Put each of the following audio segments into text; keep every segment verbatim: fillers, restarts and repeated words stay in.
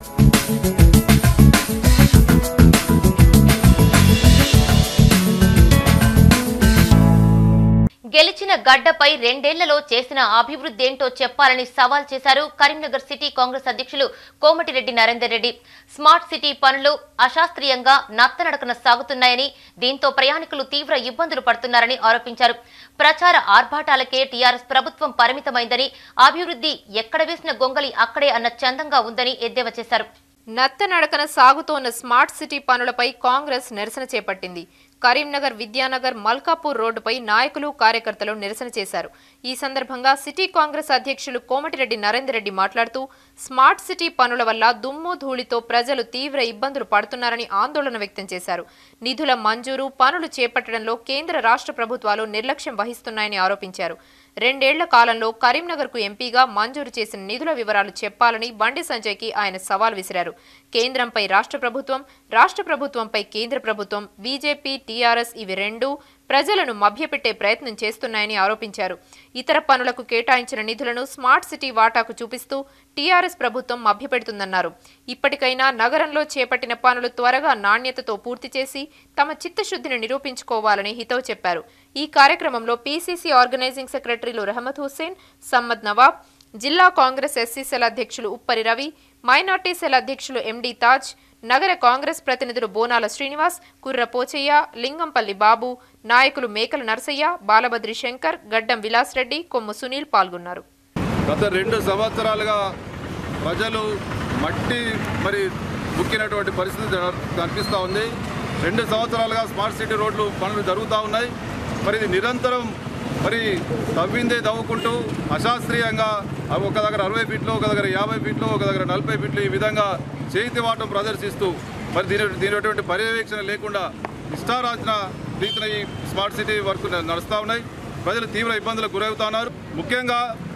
గెలిచిన గడ్డపై రెండేళ్లలో చేసిన అభివృద్ధి ఏంటో చెప్పాలని సవాల్ చేశారు కరీంనగర్ సిటీ కాంగ్రెస్ అధ్యక్షులు కోమటిరెడ్డి నరేందర్ రెడ్డి. స్మార్ట్ సిటీ పనులు అశాస్త్రీయంగా నత్తనడకన సాగుతున్నాయని, దీంతో ప్రయాణికులు తీవ్ర ఇబ్బందులు పడుతున్నారని ఆరోపించారు. ప్రచార ఆర్భాటాలకే టీఆర్ఎస్ ప్రభుత్వం పరిమితమైందని, అభివృద్ధి ఎక్కడ వేసిన గొంగలి అక్కడే అన్న చందంగా ఉందని ఎద్దేవా చేశారు. నత్తనడకన సాగుతోన్న స్మార్ట్ సిటీ పనులపై కాంగ్రెస్ నిరసన చేపట్టింది. కరీంనగర్, విద్యానగర్, మల్కాపూర్ రోడ్డుపై నాయకులు, కార్యకర్తలు నిరసన చేశారు. ఈ సందర్భంగా సిటీ కాంగ్రెస్ అధ్యక్షులు కోమటిరెడ్డి నరేందర్ రెడ్డి మాట్లాడుతూ, స్మార్ట్ సిటీ పనుల వల్ల దుమ్ము ధూళితో ప్రజలు తీవ్ర ఇబ్బందులు పడుతున్నారని ఆందోళన వ్యక్తం చేశారు. నిధుల మంజూరు, పనులు చేపట్టడంలో కేంద్ర రాష్ట్ర ప్రభుత్వాలు నిర్లక్ష్యం వహిస్తున్నాయని ఆరోపించారు. రెండేళ్ల కాలంలో కరీంనగర్కు ఎంపీగా మంజూరు చేసిన నిధుల వివరాలు చెప్పాలని బండి సంజయ్కి ఆయన సవాల్ విసిరారు. కేంద్రంపై రాష్ట్ర ప్రభుత్వం, రాష్ట్ర ప్రభుత్వంపై కేంద్ర ప్రభుత్వం, బీజేపీ, టీఆర్ఎస్ ఇవి రెండూ ప్రజలను మభ్యపెట్టే ప్రయత్నం చేస్తున్నాయని ఆరోపించారు. ఇతర పనులకు కేటాయించిన నిధులను స్మార్ట్ సిటీ వాటాకు చూపిస్తూ టీఆర్ఎస్ ప్రభుత్వం మభ్యపెడుతుందన్నారు. ఇప్పటికైనా నగరంలో చేపట్టిన పనులు త్వరగా నాణ్యతతో పూర్తి చేసి తమ చిత్తశుద్ధిని నిరూపించుకోవాలని హితవు చెప్పారు. ఈ కార్యక్రమంలో పీసీసీ ఆర్గనైజింగ్ సెక్రటరీలు రహమత్ హుస్సేన్, సమ్మద్ నవాబ్, జిల్లా కాంగ్రెస్ ఎస్సీ సెల్ అధ్యక్షులు ఉప్పరి రవి, మైనార్టీ సెల్ అధ్యక్షులు ఎండి తాజ్, నగర కాంగ్రెస్ ప్రతినిధులు బోనాల శ్రీనివాస్, కుర్ర పోచయ్య, లింగంపల్లి బాబు, నాయకులు మేకల నరసయ్య, బాలబద్రి శంకర్, గడ్డం విలాస్ రెడ్డి, కొమ్ము సునీల్ పాల్గొన్నారు. గత రెండు సంవత్సరాలుగా ప్రజలు మట్టి మరి ముక్కినటువంటి పరిస్థితి కనిపిస్తూ ఉంది. రెండు సంవత్సరాలుగా స్మార్ట్ సిటీ రోడ్లు పనులు జరుగుతూ ఉన్నాయి. మరి ఇది నిరంతరం మరి తవ్విందే తవ్వుకుంటూ అశాస్త్రీయంగా ఒక దగ్గర అరవై ఫీట్లు, ఒక దగ్గర యాభై ఫీట్లు, ఒక దగ్గర నలభై ఫీట్లు ఈ విధంగా చేతివాటం ప్రదర్శిస్తూ మరి దీని దీనిటువంటి పర్యవేక్షణ లేకుండా ఇష్టారాజ్న రీతిన ఈ స్మార్ట్ సిటీ వర్క్ నడుస్తూ ఉన్నాయి. ప్రజలు తీవ్ర ఇబ్బందులకు గురవుతా ఉన్నారు. ముఖ్యంగా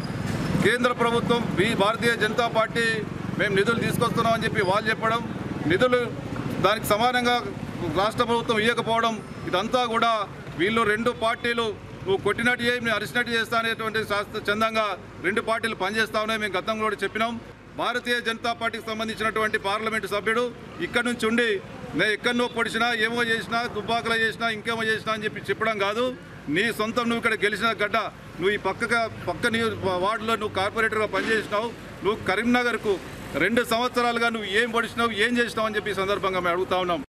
కేంద్ర ప్రభుత్వం, భారతీయ జనతా పార్టీ మేము నిధులు తీసుకొస్తున్నామని చెప్పి వాళ్ళు చెప్పడం, నిధులు దానికి సమానంగా రాష్ట్ర ప్రభుత్వం ఇవ్వకపోవడం, ఇదంతా కూడా వీళ్ళు రెండు పార్టీలు నువ్వు కొట్టినట్టు చేయి, నేను అరిచినట్టు చేస్తా అనేటువంటి శాస్త్ర చందంగా రెండు పార్టీలు పనిచేస్తా ఉన్నాయి. మేము గతంలో కూడా చెప్పినాం. భారతీయ జనతా పార్టీకి సంబంధించినటువంటి పార్లమెంటు సభ్యుడు ఇక్కడి నుంచి ఉండి నేను ఎక్కడనో పొడిచినా, ఏమో చేసినా, దుబ్బాకలో చేసినా, ఇంకేమో చేసినా అని చెప్పి చెప్పడం కాదు. నీ సొంతం నువ్వు ఇక్కడ గెలిచిన గడ్డ, నువ్వు ఈ పక్కగా పక్క నీ వార్డులో నువ్వు కార్పొరేటర్గా పనిచేసినావు. నువ్వు కరీంనగర్కు రెండు సంవత్సరాలుగా నువ్వు ఏం పొడిచినావు, ఏం చేసినావు అని చెప్పి ఈ సందర్భంగా మేము అడుగుతా ఉన్నాం.